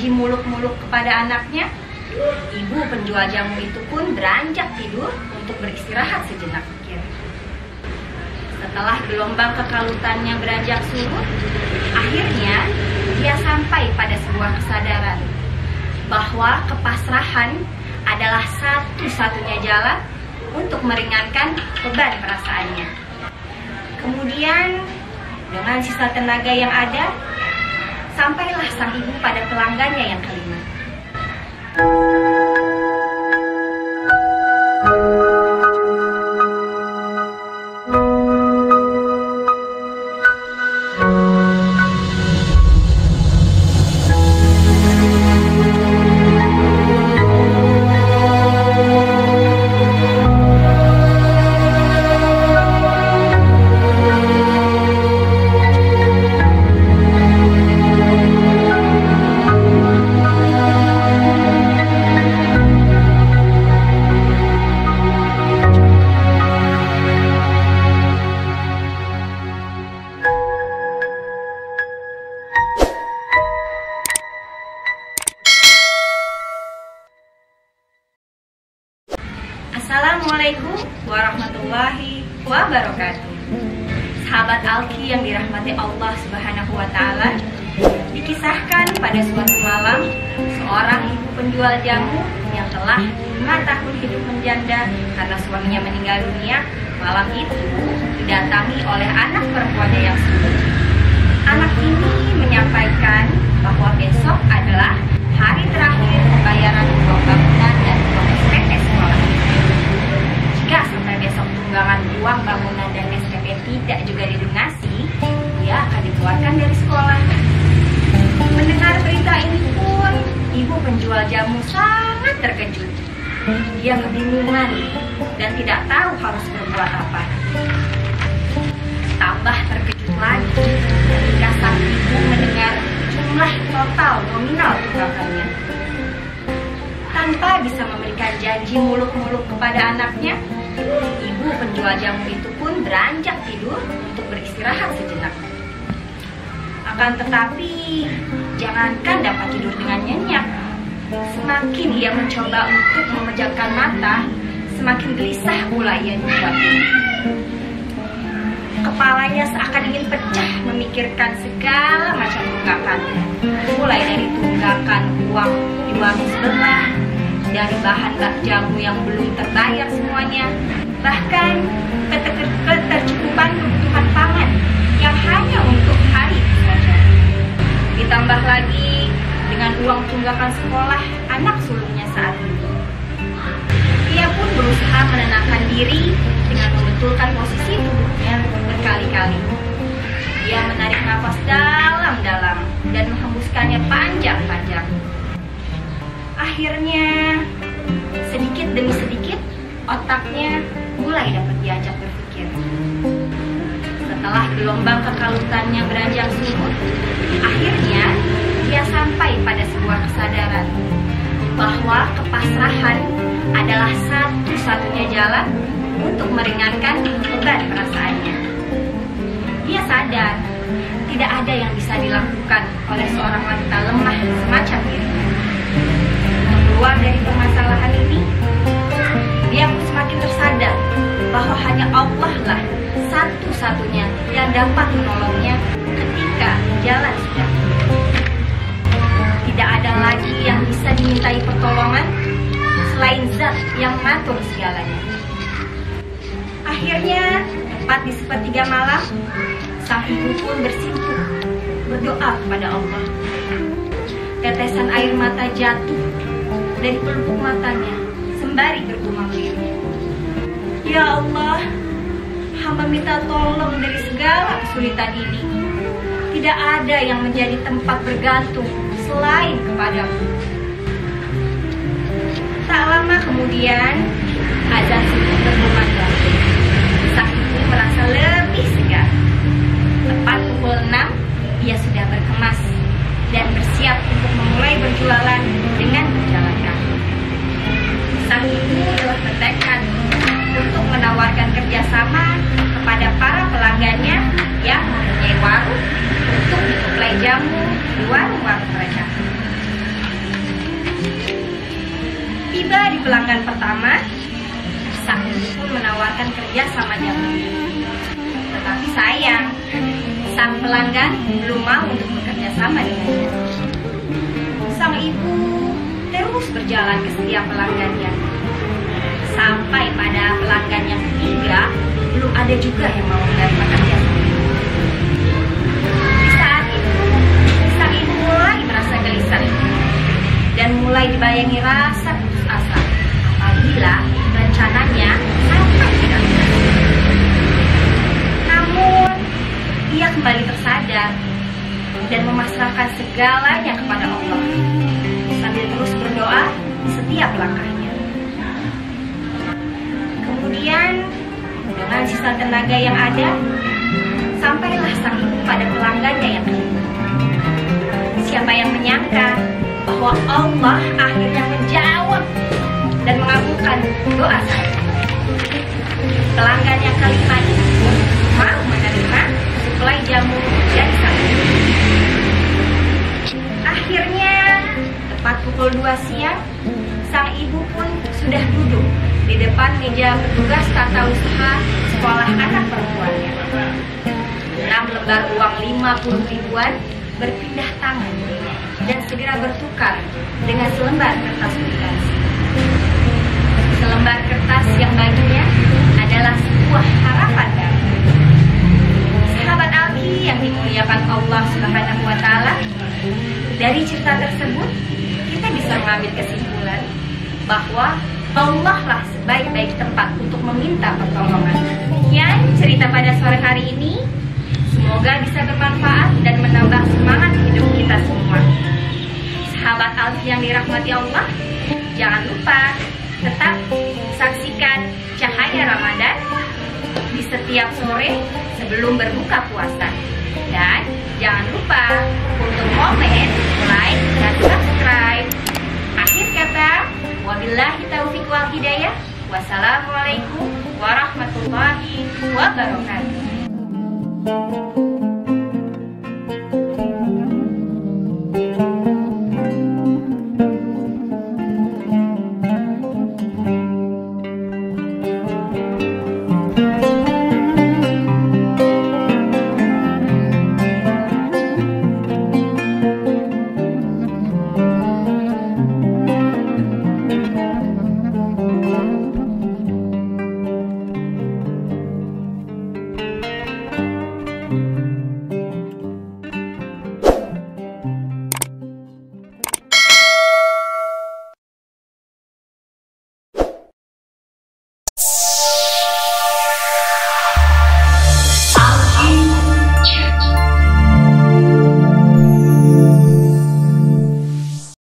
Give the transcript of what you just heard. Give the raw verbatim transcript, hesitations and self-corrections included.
janji muluk-muluk kepada anaknya, ibu penjual jamu itu pun beranjak tidur untuk beristirahat sejenak. Setelah gelombang kekalutannya beranjak surut, akhirnya dia sampai pada sebuah kesadaran bahwa kepasrahan adalah satu-satunya jalan untuk meringankan beban perasaannya. Kemudian, dengan sisa tenaga yang ada, sampailah sang ibu pada pelanggannya yang kelima. Assalamualaikum warahmatullahi wabarakatuh. Sahabat Alki yang dirahmati Allah Subhanahu wa Ta'ala, dikisahkan pada suatu malam seorang ibu penjual jamu yang telah lima tahun hidup menjanda karena suaminya meninggal dunia. Malam itu didatangi oleh anak perempuannya yang sulung. Anak ini menyampaikan bahwa besok adalah hari terakhir pembayaran uang bangunan dan uang S P P sekolah. Jika sampai besok tunggangan uang bangunan dan S P P tidak juga dilunasi, dia akan dikeluarkan dari sekolah. Mendengar berita ini pun, ibu penjual jamu sangat terkejut. Dia kebingungan dan tidak tahu harus berbuat apa. Tambah terkejut lagi ketika sang ibu mendengar jumlah total nominal tunggakannya. Tanpa bisa memberikan janji muluk-muluk kepada anaknya, ibu penjual jamu itu pun beranjak tidur untuk beristirahat sejenak. Akan tetapi, jangankan dapat tidur dengan nyenyak, semakin ia mencoba untuk memejamkan mata, semakin gelisah pula ia dibuatnya. Kepalanya seakan ingin pecah memikirkan segala macam tunggakan, mulai dari tunggakan uang di warung sebelah, dari bahan bak jamu yang belum terbayar semuanya, bahkan ketercukupan kebutuhan pangan yang hanya untuk hari itu saja. Ditambah lagi dengan uang tunggakan sekolah anak sulungnya saat ini. Ia pun berusaha menenangkan diri dengan membetulkan posisi tubuhnya berkali-kali. Ia menarik nafas dalam-dalam dan menghembuskannya panjang-panjang. Akhirnya, sedikit demi sedikit, otaknya mulai dapat diajak berpikir. Setelah gelombang kekalutannya beranjak surut, akhirnya dia sampai pada sebuah kesadaran bahwa kepasrahan adalah satu-satunya jalan untuk meringankan beban perasaannya. Dia sadar tidak ada yang bisa dilakukan oleh seorang wanita lemah semacam dirinya. Keluar dari permasalahan ini, dia pun semakin tersadar bahwa hanya Allah lah satu-satunya yang dapat menolongnya ketika jalan sudah. Tidak ada lagi yang bisa dimintai pertolongan selain Zat yang mengatur segalanya. Akhirnya, tepat di sepertiga malam, sang ibu pun bersimpuh berdoa kepada Allah. Tetesan air mata jatuh dari pelupuk matanya sembari bergumam diri. Ya Allah, hamba minta tolong dari segala kesulitan ini. Tidak ada yang menjadi tempat bergantung selain kepadamu. Tak lama kemudian, azan subuh berkumandang. Sang ibu merasa lebih segar. Tepat pukul enam, ia sudah berkemas dan bersiap untuk memulai berjualan dengan berjalan kaki. Sang ibu telah bertekad untuk menawarkan kerjasama kepada para pelanggannya yang mempunyai warung untuk menyuplai jamu di warung-warung mereka. kerja sama jam lebih. Tetapi sayang, sang pelanggan belum mau untuk bekerja sama dengannya. Sang ibu terus berjalan ke setiap pelanggannya. Sampai pada pelanggan yang ketiga, belum ada juga yang mau menerima kerja. Di saat itu, sang ibu mulai merasa gelisah dan mulai dibayangi rasa putus asa apabila rencananya sampai tidak berhasil. Namun, ia kembali tersadar dan memasrahkan segalanya kepada Allah sambil terus berdoa di setiap langkahnya. Kemudian, dengan sisa tenaga yang ada, sampailah sang ibu pada pelanggannya yang kedua. Siapa yang menyangka bahwa Allah akhirnya menjawab dan mengabulkan doa saya. Pelanggan yang kelima itu mau menerima suplai jamu dari sang ibu. Akhirnya, tepat pukul dua siang, sang ibu pun sudah duduk di depan meja petugas tata usaha sekolah anak perempuannya. Enam lembar uang lima puluh ribuan berpindah tangan dan segera bertukar dengan selembar kertas kuitansi. Selembar kertas yang baginya adalah sebuah harapan baru. Sahabat Alki yang dimuliakan Allah Subhanahu wa Ta'ala, dari cerita tersebut kita bisa mengambil kesimpulan bahwa Allah lah sebaik-baik tempat untuk meminta pertolongan. Demikian cerita pada sore hari ini. Semoga bisa bermanfaat dan menambah semangat hidup kita semua. Sahabat Alfi yang dirahmati Allah, jangan lupa tetap saksikan Cahaya Ramadan di setiap sore sebelum berbuka puasa. Dan jangan lupa untuk komen, like, dan subscribe. Akhir kata, wabillahi taufiq wal hidayah. Wassalamualaikum warahmatullahi wabarakatuh.